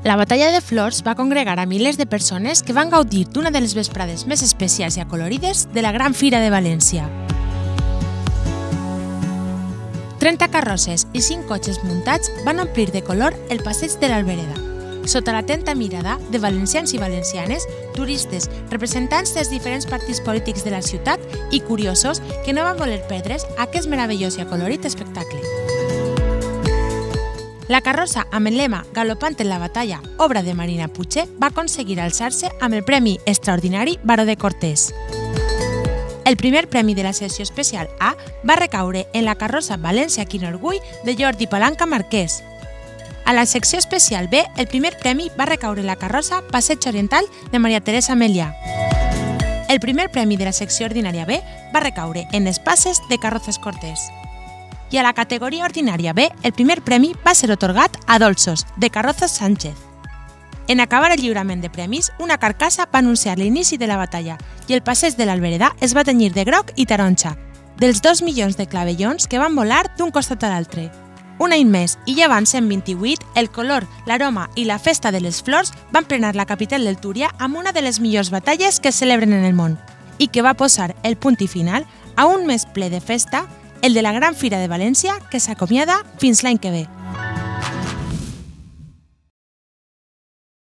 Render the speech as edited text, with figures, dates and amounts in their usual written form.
La Batalla de Flors va congregar a milers de persones que van gaudir d'una de les vesprades més especials i acolorides de la Gran Fira de València. 30 carrosses i 5 cotxes muntats van omplir de color el passeig de l'Albereda, sota l'atenta mirada de valencians i valencianes, turistes, representants dels diferents partits polítics de la ciutat i curiosos que no van voler perdre's aquest meravellós i acolorit espectacle. La carrossa amb el lema Galopant en la batalla, obra de Marina Puche, va aconseguir alçar-se amb el Premi Extraordinari Baró de Cortés. El primer premi de la secció especial A va recaure en la carrossa València Quin Orgull de Jordi Palanca Marquès. A la secció especial B, el primer premi va recaure en la carrossa Passeig Oriental de Maria Teresa Melià. El primer premi de la secció ordinària B va recaure en Espases de Carrozas Cortés. I a la categoria ordinària B, el primer premi va ser atorgat a Dolços, de Carrozas Sánchez. En acabar el lliurament de premis, una carcassa va anunciar l'inici de la batalla i el passeig de l'Albereda es va tenyir de groc i taronja, dels 2 milions de clavellons que van volar d'un costat a l'altre. Un any més, i ja van 128, el color, l'aroma i la festa de les flors van plenar la capital del Túria amb una de les millors batalles que es celebren en el món i que va posar el punt i final a un mes ple de festa, el de la Gran Fira de València, que s'acomiada fins l'any que ve.